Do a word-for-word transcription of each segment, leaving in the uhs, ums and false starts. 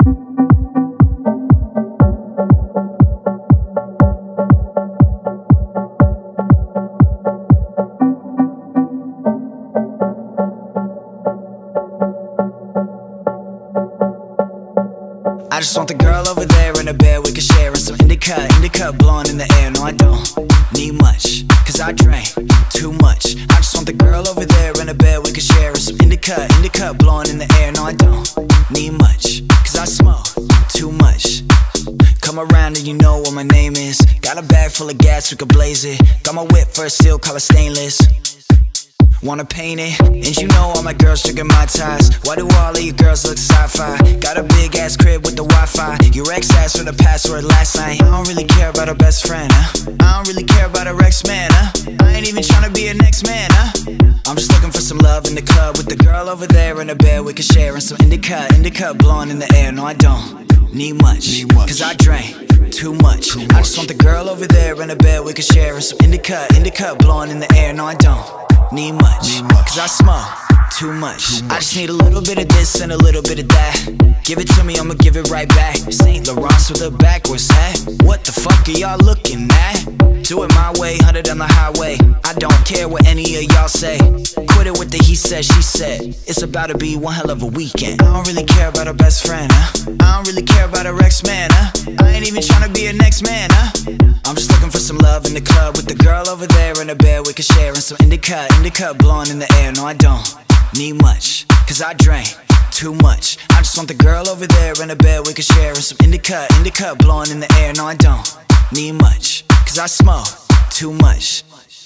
I just want the girl over there in the bed we can share, and some indica, indica blowing in the air. No, I don't need much, cause I drank too much. I just want the girl over there in the bed we can share, and some indica, indica blowing in the air. No, I don't need much, cause I smoke too much. Come around and you know what my name is. Got a bag full of gas, we can blaze it. Got my whip first steel, color stainless. Wanna paint it, and you know all my girls drinking my ties. Why do all of you girls look sci-fi? Got a big ass crib with the Wi-Fi. Your ex asked for the password last night. I don't really care about her best friend, huh? I don't really care about her ex-man, huh? I ain't even tryna be a next man, huh? I'm just looking for some love in the club, with the girl over there in the bed we can share, and some indica, indica blowing in the air. No, I don't need much, need much. Cause I drank too much. too much I just want the girl over there in the bed we can share, and some indica, indica blowing in the air. No, I don't need much, need much. Cause I smoke too much. too much I just need a little bit of this and a little bit of that. Give it to me, I'ma give it right back. Saint Laurent with a backwards hat. What the fuck are y'all looking at? Do it my way, hundred on the highway. I don't care what any of y'all say. Quit it with the he said, she said. It's about to be one hell of a weekend. I don't really care about her best friend, huh? I don't really care about her ex-man, huh? I ain't even tryna be a next man, huh? I'm just looking for some love in the club, with the girl over there in the bed we can share, and some indica, indica blowing in the air. No, I don't need much, cause I drank too much. I just want the girl over there in the bed we can share, and some indica, indica blowing in the air. No, I don't need much, cause I smoke too much.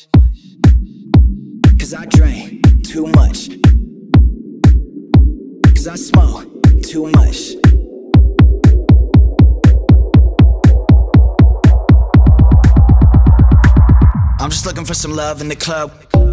Cause I drank too much. Cause I smoke too much. I'm just looking for some love in the club.